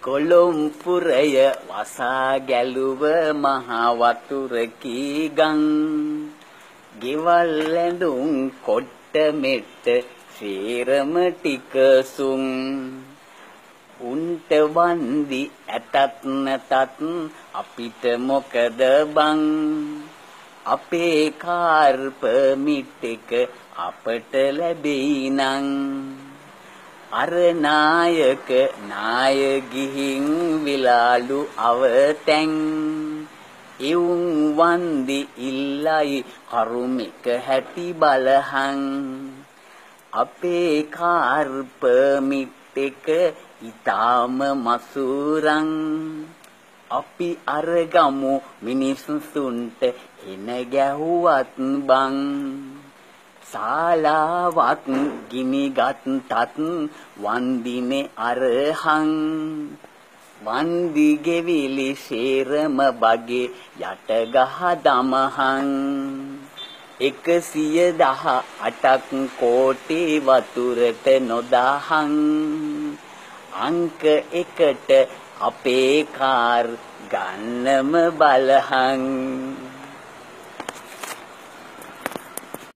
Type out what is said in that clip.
කොළොම්පුරය වසා ගැලුව මහ වතුරකී ගං ගෙවල් ඇඳුම් කොට්ට මෙට්ට සේරම ටික සුන් උන්ට වන්දි ඇතත් නැතත් අපිට මොකද බං අපේ කාර් පර්මිට් එක අපට ලැබෙයි නං අර නායක නාය ගිහින් විලාලු අවතැන් එවුන් වන්දි ඉල්ලයි කරුමික හැටි බලහන් අපේ කාර් පර්මිට් එක ඊටාම මසුරන් අපි අරගමු මිනිස්සුන්ට එන ගැහුවත් බං සාලාවක් ගිනිගත් තත් වන්දිනේ අරහං වන්දි ගෙවිලි සේරම බගේ යට ගහ දමහං 118ක් කෝටි වතුරට නොදාහං අංක 1ට අපේ කාර් ගන්නම බලහං